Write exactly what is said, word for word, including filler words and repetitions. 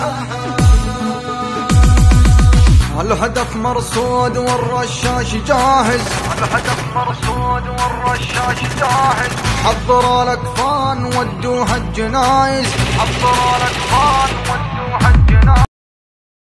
الهدف مرصود والرشاش جاهز، الهدف مرصود والرشاش جاهز. حضر الاكفان ودوها الجنايز، حضر الاكفان